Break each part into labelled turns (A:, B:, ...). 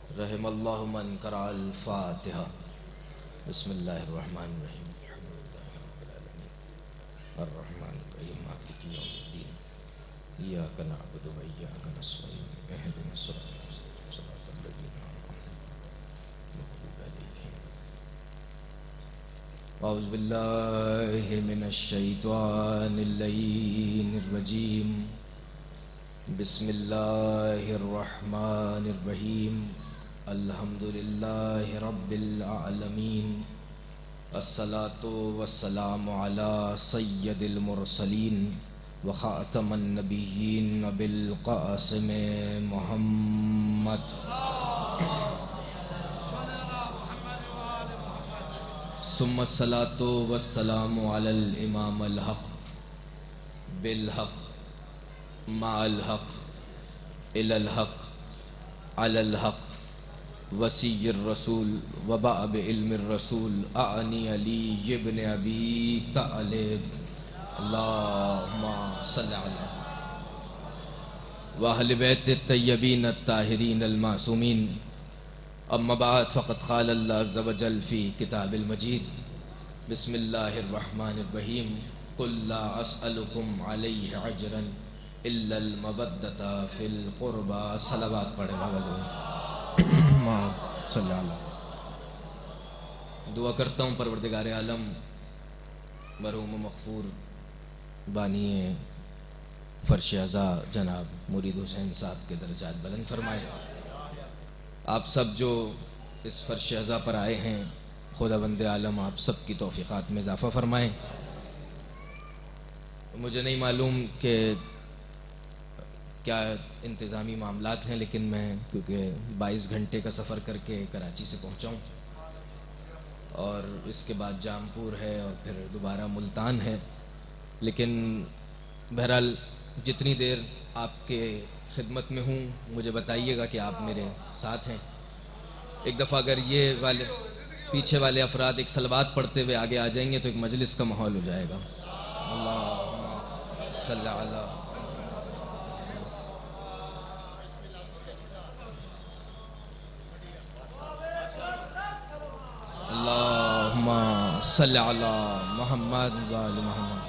A: رحم اللہ من قرأ الفاتحہ بسم اللہ الرحمن الرحیم الحمدللہ رب العالمین الرحمن الرحیم مالک یوم الدین ایاک نعبد و ایاک نستعین اہدنا الصراط المستقیم صراط الذین انعمت علیہم غیر المغضوب علیہم اعوذ باللہ من الشیطان اللعین الرجیم بسم اللہ الرحمن الرحیم الحمدللہ رب العالمین الصلاة والسلام علی سید المرسلین وخاتم النبیین بالقاسم محمد ثم الصلاة والسلام علی الامام الحق بالحق مع الحق الى الحق على الحق وسیع الرسول وباب علم الرسول اعنی علی ابن ابی طالب اللہم صلی علی واہل بیت الطیبین الطاہرین المعصومین اما بعد فقد قال اللہ عز وجل فی کتاب المجید بسم اللہ الرحمن الرحیم قل لا اسألکم علیہ اجرا الا المودۃ فی القربى صلوات پڑھے بابا صلی اللہ دعا کرتا ہوں پروردگار عالم مرحوم مغفور بانی فرش عزا جناب مرید حسین صاحب کے درجات بلند فرمائے. آپ سب جو اس فرش عزا پر آئے ہیں خدا بند عالم آپ سب کی توفیقات میں اضافہ فرمائیں. مجھے نہیں معلوم کہ کیا انتظامی معاملات ہیں لیکن میں کیونکہ 22 گھنٹے کا سفر کر کے کراچی سے پہنچا ہوں اور اس کے بعد جامپور ہے اور پھر دوبارہ ملتان ہے، لیکن بہرحال جتنی دیر آپ کے خدمت میں ہوں مجھے بتائیے گا کہ آپ میرے ساتھ ہیں. ایک دفعہ اگر یہ والے پیچھے والے افراد ایک صلوات پڑھتے ہوئے آگے آ جائیں گے تو ایک مجلس کا ماحول ہو جائے گا. اللہم صلی علی اللہم صلی علی محمد وآل محمد.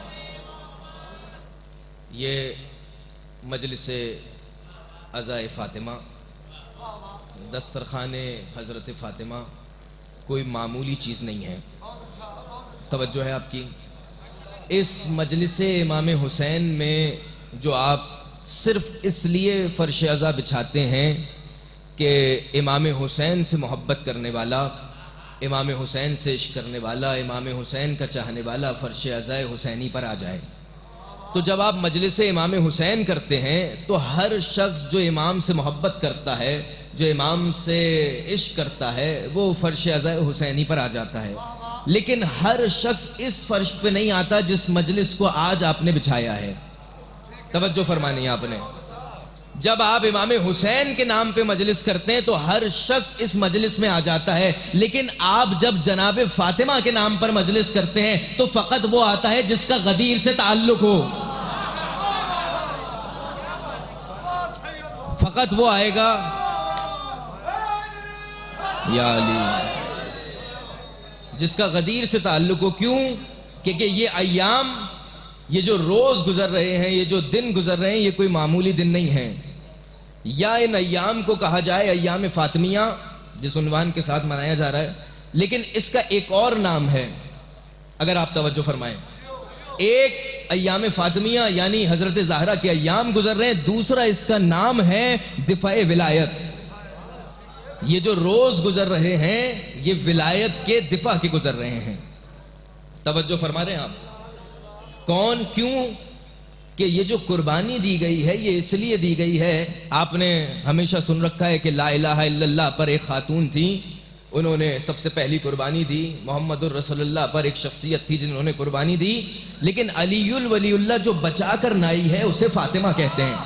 A: یہ مجلس عزائے فاطمہ دسترخوان حضرت فاطمہ کوئی معمولی چیز نہیں ہے. توجہ ہے آپ کی. اس مجلس امام حسین میں جو آپ صرف اس لیے فرش عزا بچھاتے ہیں کہ امام حسین سے محبت کرنے والا، امام حسین سے عشق کرنے والا، امام حسین کا چاہنے والا فرش عزائے حسینی پر آ جائے. تو جب آپ مجلس امام حسین کرتے ہیں تو ہر شخص جو امام سے محبت کرتا ہے، جو امام سے عشق کرتا ہے، وہ فرش عزائے حسینی پر آ جاتا ہے. لیکن ہر شخص اس فرش پہ نہیں آتا جس مجلس کو آج آپ نے بچھایا ہے. توجہ فرمانی آپ نے. جب آپ امام حسین کے نام پہ مجلس کرتے ہیں تو ہر شخص اس مجلس میں آ جاتا ہے، لیکن آپ جب جناب فاطمہ کے نام پر مجلس کرتے ہیں تو فقط وہ آتا ہے جس کا غدیر سے تعلق ہو. فقط وہ آئے گا یا علی جس کا غدیر سے تعلق ہو. کیوں؟ کہ یہ ایام، یہ جو روز گزر رہے ہیں، یہ جو دن گزر رہے ہیں، یہ کوئی معمولی دن نہیں ہیں. یا ان ایام کو کہا جائے ایام فاطمیہ جس عنوان کے ساتھ منایا جا رہا ہے، لیکن اس کا ایک اور نام ہے اگر آپ توجہ فرمائیں. ایک ایام فاطمیہ یعنی حضرت زہرا کے ایام گزر رہے ہیں، دوسرا اس کا نام ہے دفاع ولایت. یہ جو روز گزر رہے ہیں یہ ولایت کے دفاع کے گزر رہے ہیں. توجہ فرما رہے ہیں آپ. کون؟ کیوں؟ کہ یہ جو قربانی دی گئی ہے یہ اس لیے دی گئی ہے. آپ نے ہمیشہ سن رکھا ہے کہ لا الہ الا اللہ پر ایک خاتون تھی، انہوں نے سب سے پہلی قربانی دی. محمد الرسول اللہ پر ایک شخصیت تھی جنہوں نے قربانی دی. لیکن علی الولی اللہ جو بچا کر لائی ہے اسے فاطمہ کہتے ہیں.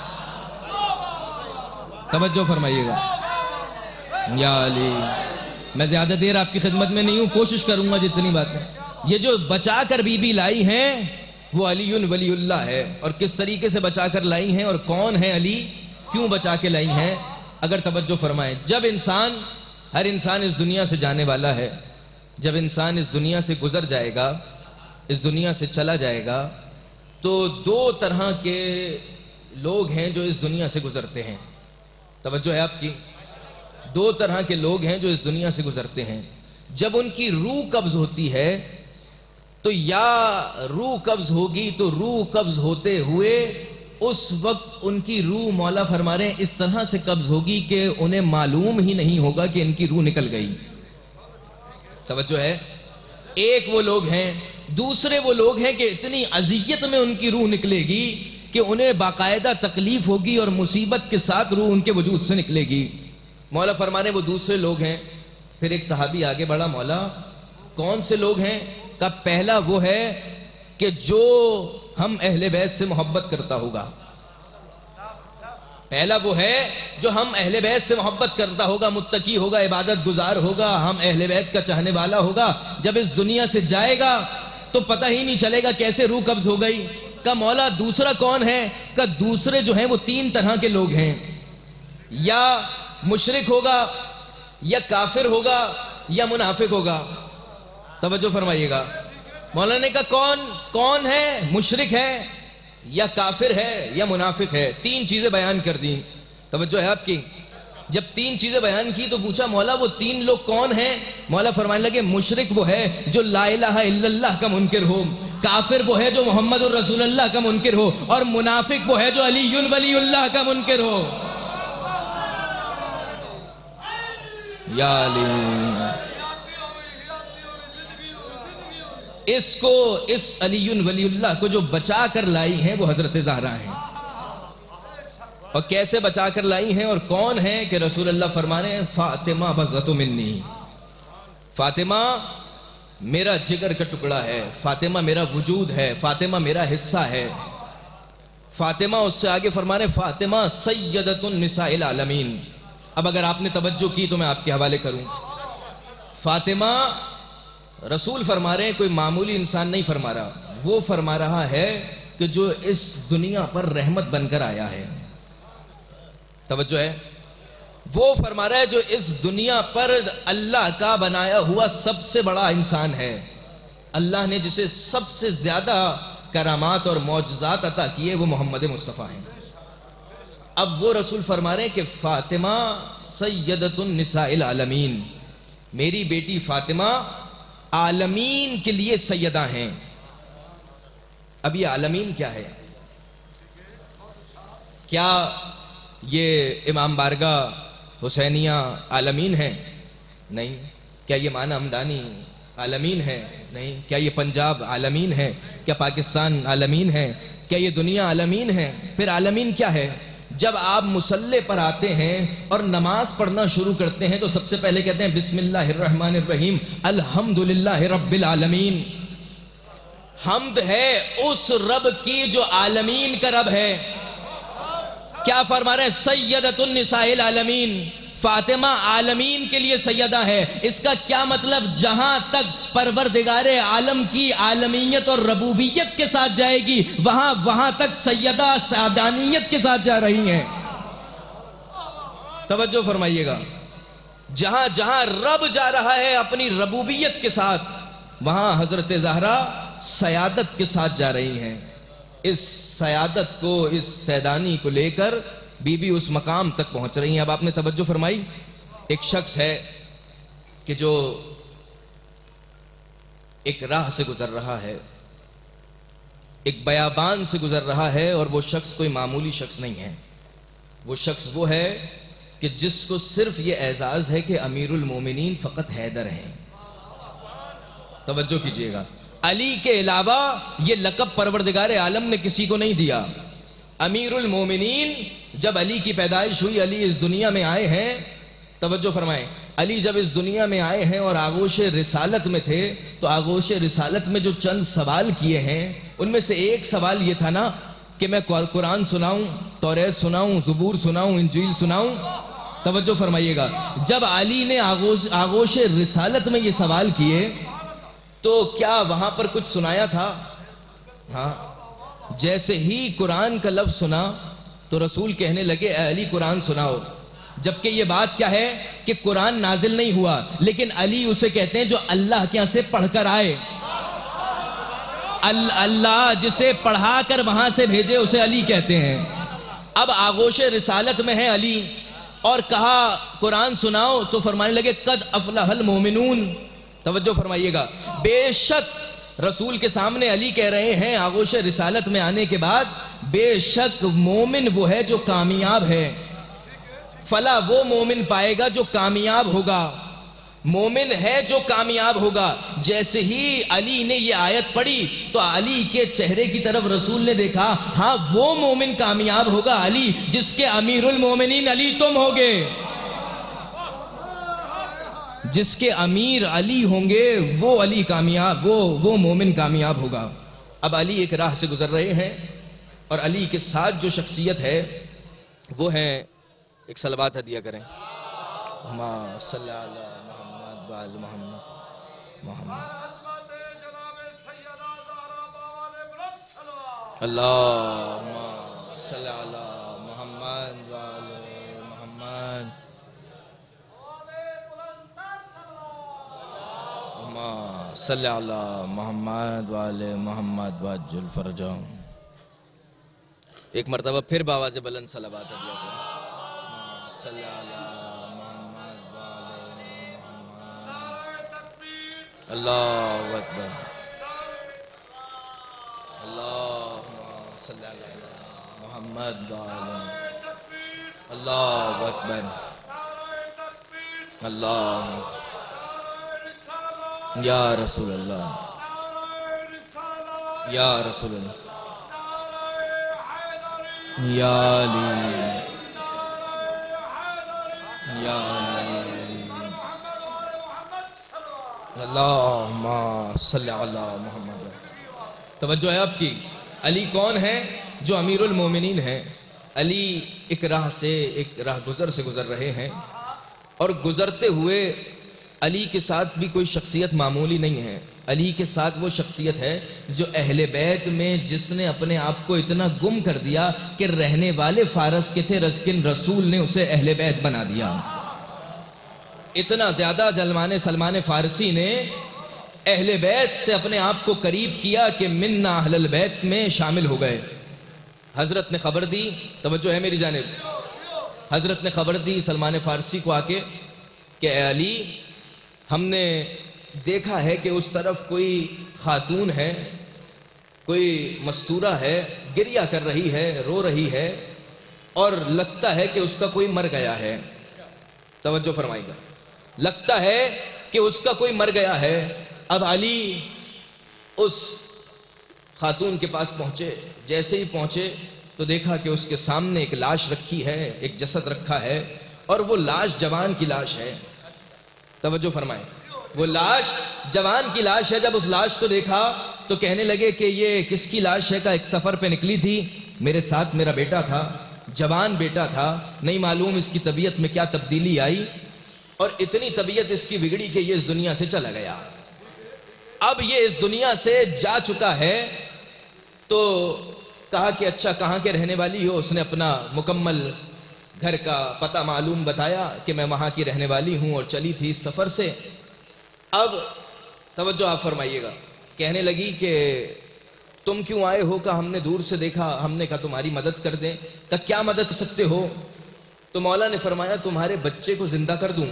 A: توجہ فرمائیے گا. یا علی. میں زیادہ دیر آپ کی خدمت میں نہیں ہوں، کوشش کروں گا جتنی باتیں. یہ جو بچا کر بی بی لائی ہیں وہ علی ولی اللہ ہے. اور کس طریقے سے بچا کر لائی ہیں اور کون ہے علی، کیوں بچا کے لائی ہیں؟ اگر توجہ فرمائیں، جب ہر انسان اس دنیا سے جانے والا ہے، جب انسان اس دنیا سے گزر جائے گا، اس دنیا سے چلا جائے گا، تو دو طرح کے لوگ ہیں جو اس دنیا سے گزرتے ہیں۔ توجہ ہے آپ کی؟ دو طرح کے لوگ ہیں جو اس دنیا سے گزرتے ہیں۔ جب ان کی روح قبض ہوتی ہے تو یا روح قبض ہوگی تو روح قبض ہوتے ہوئے اس وقت ان کی روح مولا فرما رہے ہیں اس طرح سے قبض ہوگی کہ انہیں معلوم ہی نہیں ہوگا کہ ان کی روح نکل گئی۔ توجہ ہے؟ ایک وہ لوگ ہیں، دوسرے وہ لوگ ہیں کہ اتنی اذیت میں ان کی روح نکلے گی کہ انہیں باقاعدہ تکلیف ہوگی اور مصیبت کے ساتھ روح ان کے وجود سے نکلے گی۔ مولا فرما رہے ہیں وہ دوسرے لوگ ہیں۔ پھر ایک صحابی آگے بڑھا، مولا کون سے لوگ ہیں؟ کہ پہلا وہ ہے کہ جو ہم اہل بیت سے محبت کرتا ہوگا۔ پہلا وہ ہے جو ہم اہل بیت سے محبت کرتا ہوگا، متقی ہوگا، عبادت گزار ہوگا، ہم اہل بیت کا چاہنے والا ہوگا۔ جب اس دنیا سے جائے گا تو پتہ ہی نہیں چلے گا کیسے روح قبض ہو گئی۔ کہ مولا دوسرا کون ہے؟ کہ دوسرے جو ہیں وہ تین طرح کے لوگ ہیں، یا مشرک ہوگا، یا کافر ہوگا، یا منافق ہوگا۔ توجہ فرمائیے گا، مولانا نے کہا کون ہے؟ مشرک ہے، یا کافر ہے، یا منافق ہے۔ تین چیزیں بیان کر دیں۔ توجہ ہے آپ کی؟ جب تین چیزیں بیان کی تو پوچھا مولا وہ تین لوگ کون ہیں؟ مولا فرمانے لگے مشرک وہ ہے جو لا الہ الا اللہ کا منکر ہو، کافر وہ ہے جو محمد الرسول اللہ کا منکر ہو، اور منافق وہ ہے جو علی ولی اللہ کا منکر ہو۔ یا علی، اس علی ولی اللہ کو جو بچا کر لائی ہیں وہ حضرت زہرا ہیں۔ اور کیسے بچا کر لائی ہیں اور کون ہیں؟ کہ رسول اللہ فرمانے ہیں فاطمہ بضعۃ منی، فاطمہ میرا جگر کا ٹکڑا ہے، فاطمہ میرا وجود ہے، فاطمہ میرا حصہ ہے۔ فاطمہ اس سے آگے فرمانے فاطمہ سیدۃ النساء العالمین۔ اب اگر آپ نے توجہ کی تو میں آپ کے حوالے کروں۔ فاطمہ رسول فرما رہے ہیں، کوئی معمولی انسان نہیں فرما رہا، وہ فرما رہا ہے کہ جو اس دنیا پر رحمت بن کر آیا ہے۔ توجہ ہے؟ وہ فرما رہا ہے جو اس دنیا پر اللہ کا بنایا ہوا سب سے بڑا انسان ہے، اللہ نے جسے سب سے زیادہ کرامات اور معجزات عطا کیے وہ محمد مصطفیٰ ہیں۔ اب وہ رسول فرما رہے ہیں کہ فاطمہ سیدۃ النساء العالمین، میری بیٹی فاطمہ عالمین کے لیے سیدہ ہیں۔ اب یہ عالمین کیا ہے؟ کیا یہ امام بارگاہ حسینیہ عالمین ہے؟ نہیں۔ کیا یہ معنی ہمدانی عالمین ہے؟ نہیں۔ کیا یہ پنجاب عالمین ہے؟ کیا پاکستان عالمین ہے؟ کیا یہ دنیا عالمین ہے؟ پھر عالمین کیا ہے؟ جب آپ مصلی پر آتے ہیں اور نماز پڑھنا شروع کرتے ہیں تو سب سے پہلے کہتے ہیں بسم اللہ الرحمن الرحیم الحمدللہ رب العالمین۔ حمد ہے اس رب کی جو عالمین کا رب ہے۔ کیا فرما رہے ہیں؟ سیدۃ النساء العالمین، فاطمہ عالمین کے لیے سیدہ ہے۔ اس کا کیا مطلب؟ جہاں تک پروردگار عالم کی عالمیت اور ربوبیت کے ساتھ جائے گی وہاں تک سیدہ سعدانیت کے ساتھ جا رہی ہیں۔ توجہ فرمائیے گا، جہاں جہاں رب جا رہا ہے اپنی ربوبیت کے ساتھ وہاں حضرت زہرا سیادت کے ساتھ جا رہی ہیں۔ اس سیادت کو، اس سیدانی کو لے کر بی بی اس مقام تک پہنچ رہی ہیں۔ اب آپ نے توجہ فرمائی، ایک شخص ہے کہ جو ایک راہ سے گزر رہا ہے، ایک بیابان سے گزر رہا ہے، اور وہ شخص کوئی معمولی شخص نہیں ہے۔ وہ شخص وہ ہے کہ جس کو صرف یہ اعزاز ہے کہ امیر المومنین فقط حیدر ہیں۔ توجہ کیجئے گا، علی کے علاوہ یہ لقب پروردگار عالم نے کسی کو نہیں دیا۔ امیر المومنین، جب علی کی پیدائش ہوئی، علی اس دنیا میں آئے ہیں، توجہ فرمائیں، علی جب اس دنیا میں آئے ہیں اور آغوش رسالت میں تھے تو آغوش رسالت میں جو چند سوال کیے ہیں ان میں سے ایک سوال یہ تھا نا کہ میں قرآن سناؤں، توریت سناؤں، زبور سناؤں، انجیل سناؤں۔ توجہ فرمائیے گا، جب علی نے آغوش رسالت میں یہ سوال کیے تو کیا وہاں پر کچھ سنایا تھا؟ ہاں، جیسے ہی قرآن کا لفظ سنا تو رسول کہنے لگے اے علی قرآن سناؤ۔ جبکہ یہ بات کیا ہے کہ قرآن نازل نہیں ہوا، لیکن علی اسے کہتے ہیں جو اللہ کے یہاں سے پڑھ کر آئے۔ اللہ جسے پڑھا کر وہاں سے بھیجے اسے علی کہتے ہیں۔ اب آغوش رسالت میں ہے علی، اور کہا قرآن سناؤ تو فرمانے لگے قد افلح المومنون۔ توجہ فرمائیے گا، بے شک رسول کے سامنے علی کہہ رہے ہیں آغوش رسالت میں آنے کے بعد، بے شک مومن وہ ہے جو کامیاب ہے، فلا وہ مومن پائے گا جو کامیاب ہوگا، مومن ہے جو کامیاب ہوگا۔ جیسے ہی علی نے یہ آیت پڑھی تو علی کے چہرے کی طرف رسول نے دیکھا، ہاں وہ مومن کامیاب ہوگا علی جس کے امیر المومنین علی تم ہوگے، جس کے امیر علی ہوں گے وہ علی کامیاب، وہ مومن کامیاب ہوگا۔ اب علی ایک راہ سے گزر رہے ہیں، اور علی کے ساتھ جو شخصیت ہے وہ ہے، ایک صلوات ہدیہ کریں، اللہم صلی علی محمد وآل محمد محمد، اللہم صلی علی محمد وآل محمد، اللہم صلی علی محمد وآل محمد وعجل فرجہم۔ ایک مرتبہ پھر بآواز بلند صلوات ہدیہ کریں، صلی علی محمد وآل محمد، اللہ اکبر، اللہم صلی علی محمد وآل، اللہ اکبر، اللہ، یا رسول اللہ، یا رسول اللہ، یا علی، یا علی، اللہم صلی علی محمد۔ توجہ ہے آپ کی، علی کون ہے؟ جو امیر المومنین ہیں۔ علی ایک راہ سے، ایک راہ گزر سے گزر رہے ہیں، اور گزرتے ہوئے علی کے ساتھ بھی کوئی شخصیت معمولی نہیں ہے۔ علی کے ساتھ وہ شخصیت ہے جو اہل بیت میں جس نے اپنے آپ کو اتنا گم کر دیا کہ رہنے والے فارس کے تھے، لیکن رسول نے اسے اہل بیت بنا دیا۔ اتنا زیادہ سلمان فارسی نے اہل بیت سے اپنے آپ کو قریب کیا کہ منا اہل البیت میں شامل ہو گئے۔ حضرت نے خبر دی، توجہ ہے میری جانب، حضرت نے خبر دی سلمان فارسی کو آ کے کہ اے علی، ہم نے دیکھا ہے کہ اس طرف کوئی خاتون ہے، کوئی مستورہ ہے، گریہ کر رہی ہے، رو رہی ہے، اور لگتا ہے کہ اس کا کوئی مر گیا ہے۔ توجہ فرمائیے گا، لگتا ہے کہ اس کا کوئی مر گیا ہے۔ اب علی اس خاتون کے پاس پہنچے، جیسے ہی پہنچے تو دیکھا کہ اس کے سامنے ایک لاش رکھی ہے، ایک جسد رکھا ہے، اور وہ لاش جوان کی لاش ہے۔ توجہ فرمائیں، وہ لاش جوان کی لاش ہے۔ جب اس لاش کو دیکھا تو کہنے لگے کہ یہ کس کی لاش ہے؟ کا ایک سفر پہ نکلی تھی، میرے ساتھ میرا بیٹا تھا، جوان بیٹا تھا، نہیں معلوم اس کی طبیعت میں کیا تبدیلی آئی، اور اتنی طبیعت اس کی بگڑی کہ یہ اس دنیا سے چلا گیا۔ اب یہ اس دنیا سے جا چکا ہے، تو کہا کہ اچھا کہاں کے رہنے والی ہو؟ اس نے اپنا مکمل گھر کا پتہ معلوم بتایا کہ میں وہاں کی رہنے والی ہوں اور چلی تھی اس سفر سے۔ اب توجہ آپ فرمائیے گا، کہنے لگی کہ تم کیوں آئے ہو؟ کہ ہم نے دور سے دیکھا، ہم نے کہا تمہاری مدد کر دیں۔ کہ کیا مدد کر سکتے ہو؟ تو مولا نے فرمایا تمہارے بچے کو زندہ کر دوں۔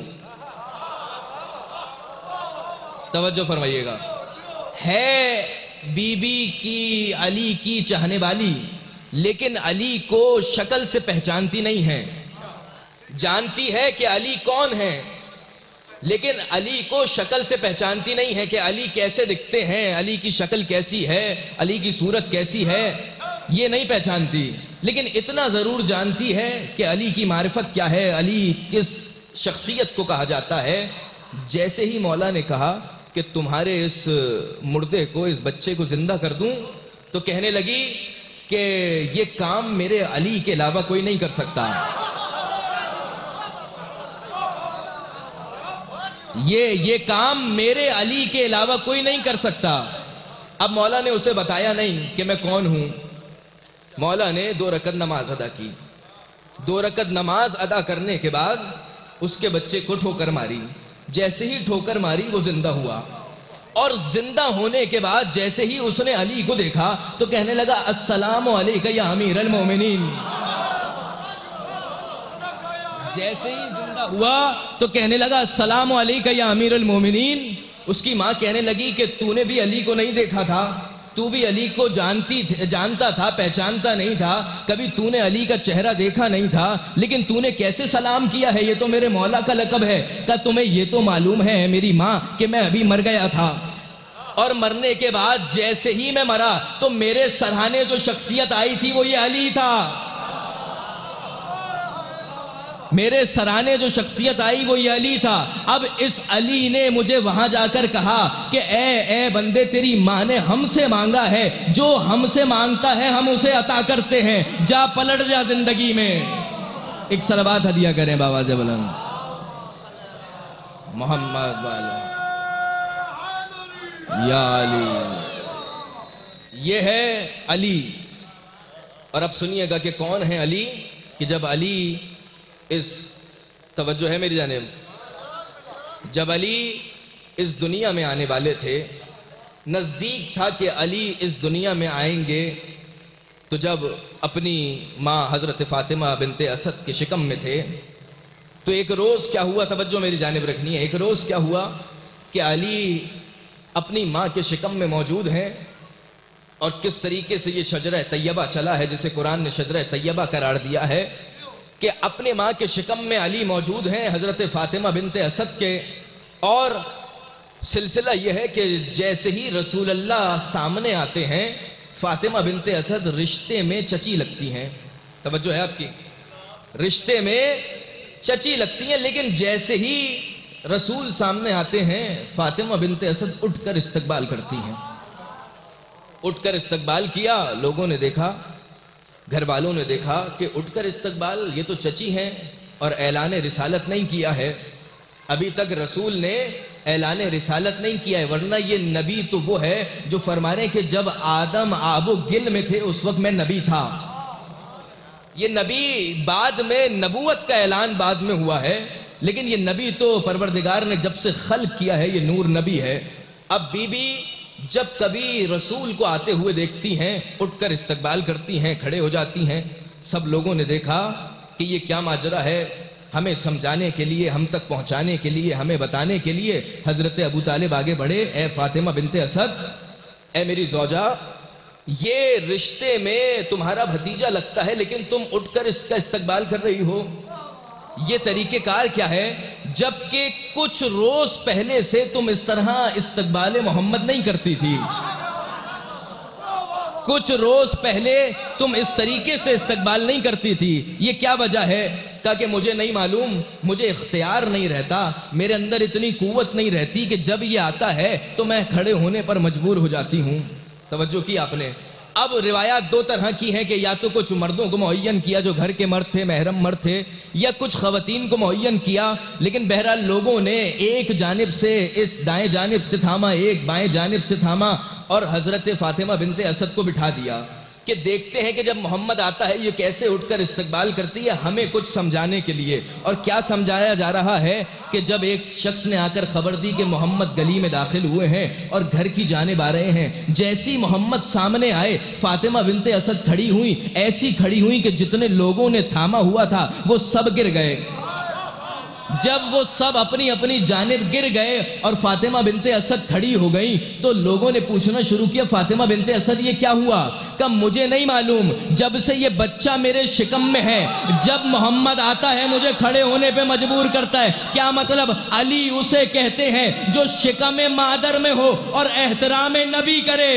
A: توجہ فرمائیے گا، ہے بی بی کی علی کی چاہنے والی، لیکن علی کو شکل سے پہچانتی نہیں ہے، جانتی ہے کہ علی کون ہے، لیکن علی کو شکل سے پہچانتی نہیں ہے کہ علی کیسے دکھتے ہیں، علی کی شکل کیسی ہے، علی کی صورت کیسی ہے، یہ نہیں پہچانتی، لیکن اتنا ضرور جانتی ہے کہ علی کی معرفت کیا ہے، علی کس شخصیت کو کہا جاتا ہے۔ جیسے ہی مولا نے کہا کہ تمہارے اس مردے کو، اس بچے کو زندہ کر دوں، تو کہنے لگی کہ یہ کام میرے علی کے علاوہ کوئی نہیں کر سکتا، یہ کام میرے علی کے علاوہ کوئی نہیں کر سکتا۔ اب مولا نے اسے بتایا نہیں کہ میں کون ہوں۔ مولا نے 2 رکعت نماز ادا کی، 2 رکعت نماز ادا کرنے کے بعد اس کے بچے کو ٹھوکر ماری. جیسے ہی ٹھوکر ماری وہ زندہ ہوا, اور زندہ ہونے کے بعد جیسے ہی اس نے علی کو دیکھا تو کہنے لگا السلام علیکہ یا امیر المومنین. جیسے ہی زندہ ہوا تو کہنے لگا السلام علیکہ یا امیر المومنین. اس کی ماں کہنے لگی کہ تو نے بھی علی کو نہیں دیکھا تھا, تو بھی علی کو جانتا تھا, پہچانتا نہیں تھا, کبھی تو نے علی کا چہرہ دیکھا نہیں تھا, لیکن تو نے کیسے سلام کیا ہے؟ یہ تو میرے مولا کا لقب ہے. کہ تمہیں یہ تو معلوم ہے میری ماں کہ میں ابھی مر گیا تھا, اور مرنے کے بعد جیسے ہی میں مرا تو میرے سرہانے جو شخصیت آئی تھی وہ یہ علی تھا. میرے سرانے جو شخصیت آئی وہ یہ علی تھا. اب اس علی نے مجھے وہاں جا کر کہا کہ اے بندے, تیری ماں نے ہم سے مانگا ہے, جو ہم سے مانگتا ہے ہم اسے عطا کرتے ہیں, جا پلٹ جا زندگی میں. ایک صلوات ہدیہ کریں بآواز بلند محمد والا یا علی. یہ ہے علی. اور اب سنیے گا کہ کون ہے علی. کہ جب علی اس توجہ ہے میری جانب, جب علی اس دنیا میں آنے والے تھے, نزدیک تھا کہ علی اس دنیا میں آئیں گے, تو جب اپنی ماں حضرت فاطمہ بنت اسد کے شکم میں تھے تو ایک روز کیا ہوا, توجہ میری جانب رکھنی ہے. ایک روز کیا ہوا کہ علی اپنی ماں کے شکم میں موجود ہیں, اور کس طریقے سے یہ شجرہ طیبہ چلا ہے جسے قرآن نے شجرہ طیبہ قرار دیا ہے, کہ اپنے ماں کے شکم میں علی موجود ہیں حضرت فاطمہ بنت اسد کے. اور سلسلہ یہ ہے کہ جیسے ہی رسول اللہ سامنے آتے ہیں, فاطمہ بنت اسد رشتے میں چچی لگتی ہیں. توجہ ہے آپ کی, رشتے میں چچی لگتی ہیں, لیکن جیسے ہی رسول سامنے آتے ہیں فاطمہ بنت اسد اٹھ کر استقبال کرتی ہیں. اٹھ کر استقبال کیا, لوگوں نے دیکھا, گھر والوں نے دیکھا کہ اٹھ کر استقبال, یہ تو چچی ہیں اور اعلان رسالت نہیں کیا ہے. ابھی تک رسول نے اعلان رسالت نہیں کیا ہے, ورنہ یہ نبی تو وہ ہے جو فرما رہے ہیں کہ جب آدم آب و گل میں تھے اس وقت میں نبی تھا. یہ نبی بعد میں, نبوت کا اعلان بعد میں ہوا ہے, لیکن یہ نبی تو پروردگار نے جب سے خلق کیا ہے, یہ نور نبی ہے. اب بی بی جب کبھی رسول کو آتے ہوئے دیکھتی ہیں, اٹھ کر استقبال کرتی ہیں, کھڑے ہو جاتی ہیں. سب لوگوں نے دیکھا کہ یہ کیا ماجرا ہے, ہمیں سمجھانے کے لیے, ہم تک پہنچانے کے لیے, ہمیں بتانے کے لیے حضرت ابو طالب آگے بڑھے. اے فاطمہ بنت اسد, اے میری زوجہ, یہ رشتے میں تمہارا بھتیجا لگتا ہے, لیکن تم اٹھ کر اس کا استقبال کر رہی ہو, یہ طریقہ کار کیا ہے؟ جبکہ کچھ روز پہلے سے تم اس طرح استقبال محمد نہیں کرتی تھی. کچھ روز پہلے تم اس طریقے سے استقبال نہیں کرتی تھی. یہ کیا وجہ ہے؟ کہا کہ مجھے نہیں معلوم, مجھے اختیار نہیں رہتا, میرے اندر اتنی قوت نہیں رہتی کہ جب یہ آتا ہے تو میں کھڑے ہونے پر مجبور ہو جاتی ہوں. توجہ کی آپ نے. اب روایات 2 طرح کی ہیں کہ یا تو کچھ مردوں کو معین کیا جو گھر کے مرد تھے, محرم مرد تھے, یا کچھ خواتین کو معین کیا, لیکن بہرحال لوگوں نے ایک جانب سے اس دائیں جانب سے تھاما, ایک بائیں جانب سے تھاما, اور حضرت فاطمہ بنت اسد کو بٹھا دیا کہ دیکھتے ہیں کہ جب محمد آتا ہے یہ کیسے اٹھ کر استقبال کرتی ہے, ہمیں کچھ سمجھانے کے لیے. اور کیا سمجھایا جا رہا ہے کہ جب ایک شخص نے آ کر خبر دی کہ محمد گلی میں داخل ہوئے ہیں اور گھر کی جانب آ رہے ہیں, جیسی محمد سامنے آئے فاطمہ بنت اسد کھڑی ہوئی, ایسی کھڑی ہوئی کہ جتنے لوگوں نے تھاما ہوا تھا وہ سب گر گئے. جب وہ سب اپنی اپنی جانب گر گئے اور فاطمہ بنت اسد کھڑی ہو گئی تو لوگوں نے پوچھنا شروع کیا, فاطمہ بنت اسد یہ کیا ہوا؟ کہ مجھے نہیں معلوم, جب سے یہ بچہ میرے شکم میں ہے, جب محمد آتا ہے مجھے کھڑے ہونے پہ مجبور کرتا ہے. کیا مطلب؟ علی اسے کہتے ہیں جو شکم مادر میں ہو اور احترام نبی کرے.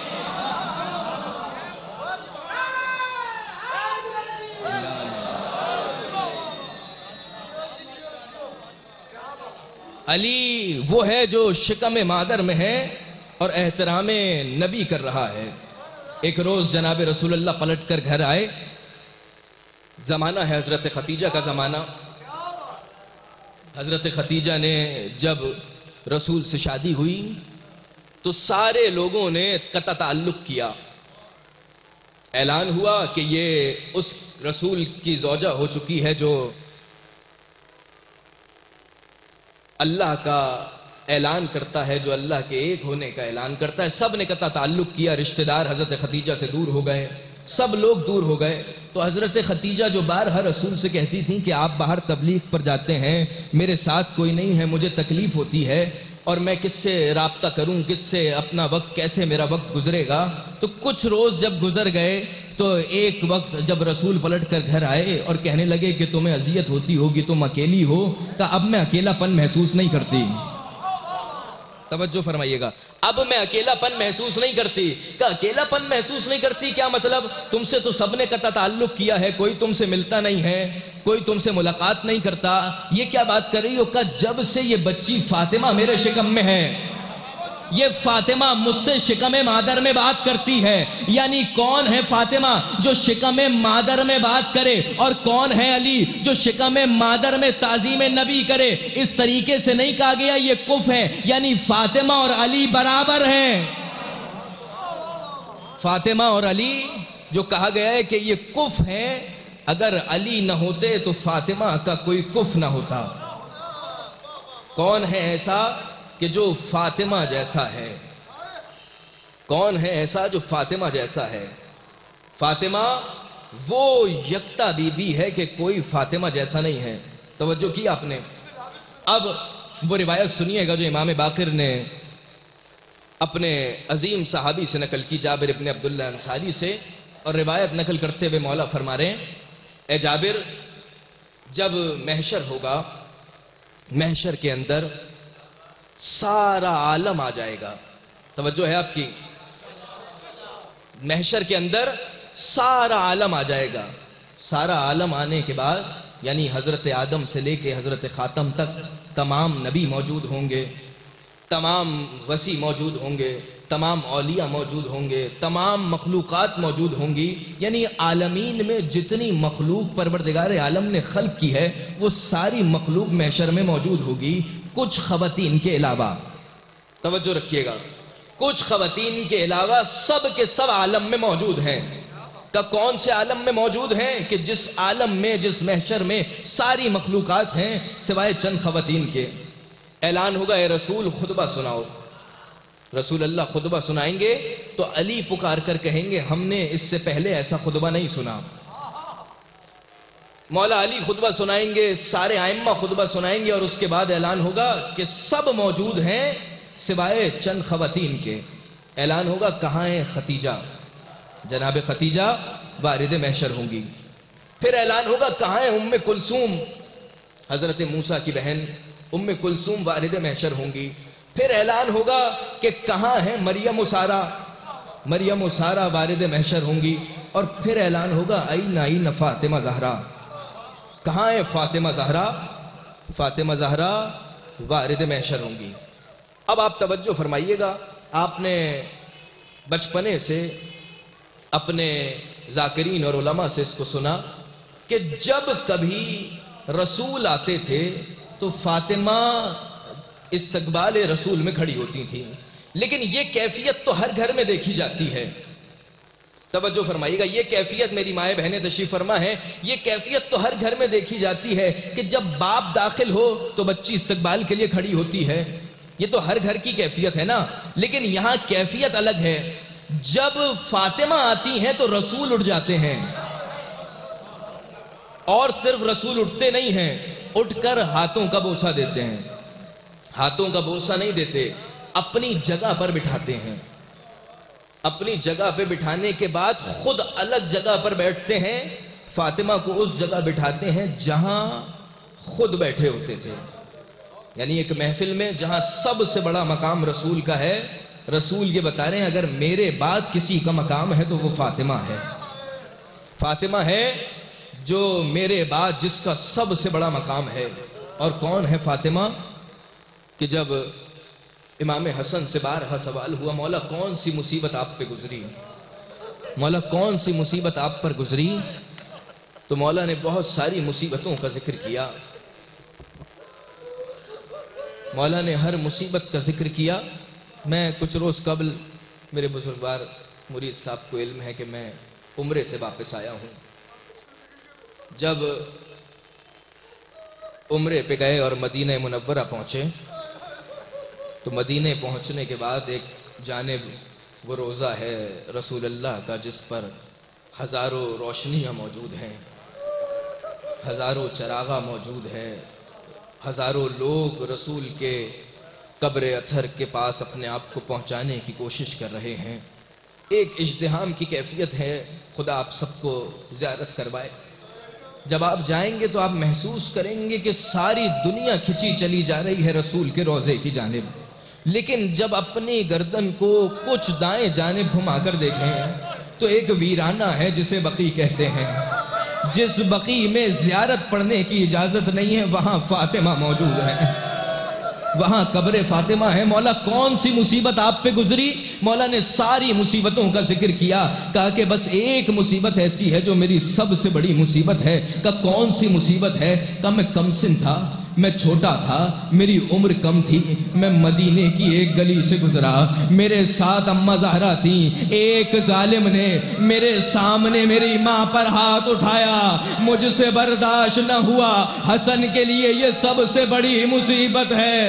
A: علی وہ ہے جو شکم مادر میں ہے اور احترام نبی کر رہا ہے. ایک روز جناب رسول اللہ پلٹ کر گھر آئے, زمانہ ہے حضرت خدیجہ کا زمانہ. حضرت خدیجہ نے جب رسول سے شادی ہوئی تو سارے لوگوں نے قطع تعلق کیا, اعلان ہوا کہ یہ اس رسول کی زوجہ ہو چکی ہے جو اللہ کا اعلان کرتا ہے، جو اللہ کے ایک ہونے کا اعلان کرتا ہے۔ سب نے قطع تعلق کیا، رشتہ دار حضرت خدیجہ سے دور ہو گئے، سب لوگ دور ہو گئے۔ تو حضرت خدیجہ جو بارہا رسول سے کہتی تھیں کہ آپ باہر تبلیغ پر جاتے ہیں، میرے ساتھ کوئی نہیں ہے، مجھے تکلیف ہوتی ہے اور میں کس سے رابطہ کروں، کس سے اپنا وقت، کیسے میرا وقت گزرے گا۔ تو کچھ روز جب گزر گئے تو ایک وقت جب رسول پلٹ کر گھر آئے اور کہنے لگے کہ تمہیں اذیت ہوتی ہوگی، تم اکیلی ہو، کہا اب میں اکیلا پن محسوس نہیں کرتی۔ توجہ فرمائیے گا، اب میں اکیلا پن محسوس نہیں کرتی۔ کہ اکیلا پن محسوس نہیں کرتی کیا مطلب؟ تم سے تو سب نے قطع تعلق کیا ہے، کوئی تم سے ملتا نہیں ہے، کوئی تم سے ملاقات نہیں کرتا، یہ کیا بات کر رہی ہو؟ کہ جب سے یہ بچی فاطمہ میرے شکم میں ہے، یہ فاطمہ مجھ سے شکم مادر میں بات کرتی ہے۔ یعنی کون ہے فاطمہ جو شکم مادر میں بات کرے، اور کون ہے علی جو شکم مادر میں تعظیم نبی کرے؟ اس طریقے سے نہیں کہا گیا یہ کف ہے، یعنی فاطمہ اور علی برابر ہیں۔ فاطمہ اور علی جو کہا گیا ہے کہ یہ کف ہیں، اگر علی نہ ہوتے تو فاطمہ کا کوئی کف نہ ہوتا۔ کون ہے ایسا کہ جو فاطمہ جیسا ہے؟ کون ہے ایسا جو فاطمہ جیسا ہے؟ فاطمہ وہ یکتا بی بی ہے کہ کوئی فاطمہ جیسا نہیں ہے۔ توجہ کی آپ نے؟ اب وہ روایت سنیے گا جو امام باقر نے اپنے عظیم صحابی سے نقل کی، جابر ابن عبداللہ انصاری سے، اور روایت نقل کرتے ہوئے مولا فرما رہے ہیں، اے جابر، جب محشر ہوگا، محشر کے اندر سارا عالم آ جائے گا۔ توجہ ہے آپ کی؟ محشر کے اندر سارا عالم آ جائے گا۔ سارا عالم آنے کے بعد یعنی حضرت آدم سے لے کے حضرت خاتم تک تمام نبی موجود ہوں گے، تمام وصی موجود ہوں گے، تمام اولیاء موجود ہوں گے، تمام مخلوقات موجود ہوں گی۔ یعنی عالمین میں جتنی مخلوق پروردگار عالم نے خلق کی ہے وہ ساری مخلوق محشر میں موجود ہوگی، کچھ خواتین کے علاوہ۔ توجہ رکھیے گا، کچھ خواتین کے علاوہ سب کے سب عالم میں موجود ہیں۔ کہ کون سے عالم میں موجود ہیں؟ کہ جس عالم میں، جس محشر میں ساری مخلوقات ہیں سوائے چند خواتین کے۔ اعلان ہوگا، اے رسول خطبہ سناؤ۔ رسول اللہ خطبہ سنائیں گے تو علی پکار کر کہیں گے ہم نے اس سے پہلے ایسا خطبہ نہیں سنا۔ مولا علی خطبہ سنائیں گے، سارے ائمہ خطبہ سنائیں گے، اور اس کے بعد اعلان ہوگا کہ سب موجود ہیں سوائے چند خواتین کے۔ اعلان ہوگا کہاں ہے خدیجہ؟ جناب خدیجہ وارد محشر ہوں گی۔ پھر اعلان ہوگا کہاں ہے ام کلثوم؟ حضرت موسیٰ کی بہن ام کلثوم وارد محشر ہوں گی۔ پھر اعلان ہوگا کہ کہاں ہے مریم و سارہ؟ مریم و سارہ وارد محشر ہوں گی۔ اور پھر اعلان ہوگا این فاطمہ زہرا؟ کہاں ہے فاطمہ زہرا؟ فاطمہ زہرا وارد محشر ہوں گی۔ اب آپ توجہ فرمائیے گا، آپ نے بچپنے سے اپنے ذاکرین اور علماء سے اس کو سنا کہ جب کبھی رسول آتے تھے تو فاطمہ استقبال رسول میں کھڑی ہوتی تھیں، لیکن یہ کیفیت تو ہر گھر میں دیکھی جاتی ہے۔ توجہ فرمائیے گا، یہ کیفیت میری مائیں بہنیں تشریف فرما ہے، یہ کیفیت تو ہر گھر میں دیکھی جاتی ہے کہ جب باپ داخل ہو تو بچی استقبال کے لیے کھڑی ہوتی ہے، یہ تو ہر گھر کی کیفیت ہے نا۔ لیکن یہاں کیفیت الگ ہے، جب فاطمہ آتی ہیں تو رسول اٹھ جاتے ہیں، اور صرف رسول اٹھتے نہیں ہیں، اٹھ کر ہاتھوں کا بوسہ دیتے ہیں۔ ہاتھوں کا بوسہ نہیں دیتے، اپنی جگہ پر بٹھاتے ہیں۔ اپنی جگہ پہ بٹھانے کے بعد خود الگ جگہ پر بیٹھتے ہیں، فاطمہ کو اس جگہ بٹھاتے ہیں جہاں خود بیٹھے ہوتے تھے۔ یعنی ایک محفل میں جہاں سب سے بڑا مقام رسول کا ہے، رسول یہ بتا رہے ہیں اگر میرے بعد کسی کا مقام ہے تو وہ فاطمہ ہے۔ فاطمہ ہے جو میرے بعد جس کا سب سے بڑا مقام ہے۔ اور کون ہے فاطمہ؟ کہ جب امام حسن سے بارہا سوال ہوا مولا کون سی مصیبت آپ پہ گزری، مولا کون سی مصیبت آپ پر گزری، تو مولا نے بہت ساری مصیبتوں کا ذکر کیا۔ مولا نے ہر مصیبت کا ذکر کیا۔ میں کچھ روز قبل، میرے بزرگوار مرید صاحب کو علم ہے کہ میں عمرے سے واپس آیا ہوں. جب عمرے پہ گئے اور مدینہ منورہ پہنچے تو مدینہ پہنچنے کے بعد ایک جانب وہ روضہ ہے رسول اللہ کا جس پر ہزاروں روشنیاں موجود ہیں، ہزاروں چراغاں موجود ہے، ہزاروں لوگ رسول کے قبر اطہر کے پاس اپنے آپ کو پہنچانے کی کوشش کر رہے ہیں. ایک اجتہام کی کیفیت ہے. خدا آپ سب کو زیارت کروائے. جب آپ جائیں گے تو آپ محسوس کریں گے کہ ساری دنیا کھچی چلی جا رہی ہے رسول کے روضے کی جانب، لیکن جب اپنی گردن کو کچھ دائیں جانب گھما کر دیکھیں تو ایک ویرانہ ہے جسے بقیع کہتے ہیں. جس بقیع میں زیارت پڑھنے کی اجازت نہیں ہے وہاں فاطمہ موجود ہے، وہاں قبر فاطمہ ہے. مولا کون سی مصیبت آپ پہ گزری؟ مولا نے ساری مصیبتوں کا ذکر کیا، کہا کہ بس ایک مصیبت ایسی ہے جو میری سب سے بڑی مصیبت ہے. کہا کون سی مصیبت ہے؟ کہا میں کم سن تھا، میں چھوٹا تھا، میری عمر کم تھی، میں مدینے کی ایک گلی سے گزرا، میرے ساتھ اماں زہرا تھیں، ایک ظالم نے میرے سامنے میری ماں پر ہاتھ اٹھایا، مجھ سے برداشت نہ ہوا. حسن کے لیے یہ سب سے بڑی مصیبت ہے.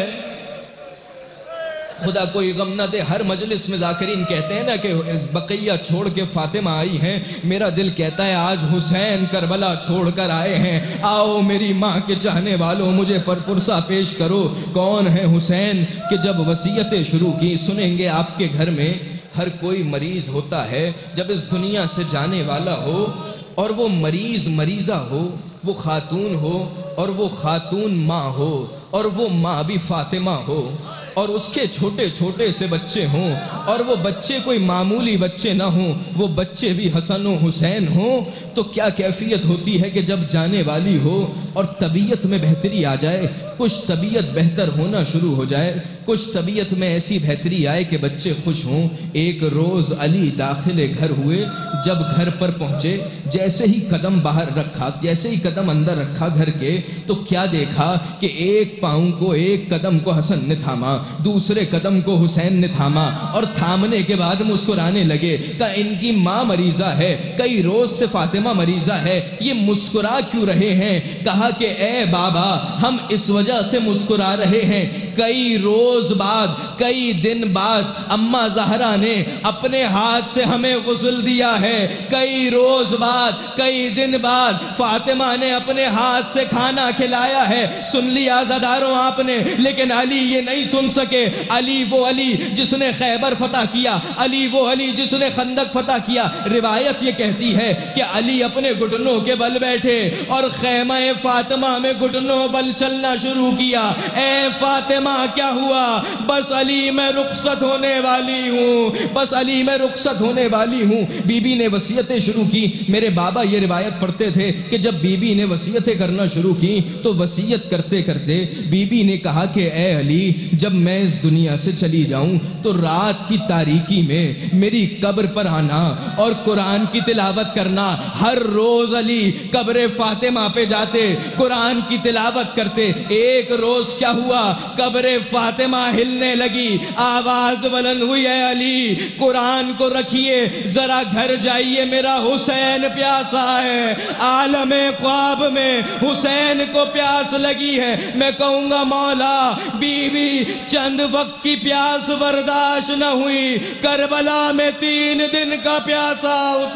A: خدا کوئی غم نہ دے. ہر مجلس میں ذاکرین کہتے ہیں نا کہ بقیہ چھوڑ کے فاطمہ آئی ہیں. میرا دل کہتا ہے آج حسین کربلا چھوڑ کر آئے ہیں. آؤ میری ماں کے چاہنے والوں مجھے پرپرسہ پیش کرو کون ہے حسین. کہ جب وصیتیں شروع کی، سنیں گے آپ کے گھر میں ہر کوئی مریض ہوتا ہے جب اس دنیا سے جانے والا ہو، اور وہ مریض مریضہ ہو، وہ خاتون ہو اور وہ خاتون ماں ہو، اور وہ ماں بھی فاطمہ ہو، اور اس کے چھوٹے چھوٹے سے بچے ہوں، اور وہ بچے کوئی معمولی بچے نہ ہوں، وہ بچے بھی حسن و حسین ہوں. تو کیا کیفیت ہوتی ہے کہ جب جانے والی ہو اور طبیعت میں بہتری آ جائے، کچھ طبیعت بہتر ہونا شروع ہو جائے، کچھ طبیعت میں ایسی بہتری آئے کہ بچے خوش ہوں. ایک روز علی داخل گھر ہوئے. جب گھر پر پہنچے، جیسے ہی قدم باہر رکھا، جیسے ہی قدم اندر رکھا گھر کے، تو کیا دیکھا کہ ایک پاؤں کو، ایک قدم کو حسن نے تھاما، دوسرے قدم کو حسین نے تھاما، اور تھامنے کے بعد مسکرانے لگے. کہ ان کی ماں مریضہ ہے، کئی روز سے فاطمہ مریضہ ہے، یہ مسکرا کیوں رہے ہیں؟ کہا کہ اے بابا ہم اس وجہ سے مسکرا رہے ہیں، کئی روز بعد، کئی دن بعد اماں زہرا نے اپنے ہاتھ سے ہمیں غسل دیا ہے، کئی روز بعد، کئی دن بعد فاطمہ نے اپنے ہاتھ سے کھانا کھلایا ہے. سن لیا عزاداروں آپ نے، لیکن علی یہ نہیں سن سکے. علی وہ علی جس نے خیبر فتح کیا، علی وہ علی جس نے خندق فتح کیا. روایت یہ کہتی ہے کہ علی اپنے گھٹنوں کے بل بیٹھے اور خیمہ فاطمہ میں گھٹنوں بل چلنا شروع کیا. اے فاطمہ کیا ہوا؟ بس علی میں رخصت ہونے والی ہوں، بس علی میں رخصت ہونے والی ہوں. بی بی نے وصیتیں شروع کی. میرے بابا یہ روایت پڑھتے تھے کہ جب بی بی نے وصیتیں کرنا شروع کی تو وصیت کرتے کرتے بی بی نے کہا کہ اے علی جب میں اس دنیا سے چلی جاؤں تو رات کی تاریکی میں میری قبر پر آنا اور قرآن کی تلاوت کرنا. ہر روز علی قبر فاطمہ پہ جاتے، قرآن کی تلاوت کرتے. ایک روز کیا ہوا؟ قبر فاطمہ ہلنے لگی، آواز بلند ہوئی اے علی قرآن کو رکھیے، ذرا گھر جائیے، میرا حسین پیاسا ہے. عالم خواب میں حسین کو پیاس لگی ہے. میں کہوں گا مولا بی بی چند وقت کی پیاس برداشت نہ ہوئی، کربلا میں 3 دن کا پیاسا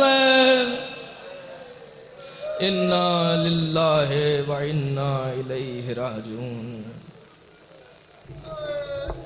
A: حسین. انا للہ و انا الیہ راجعون.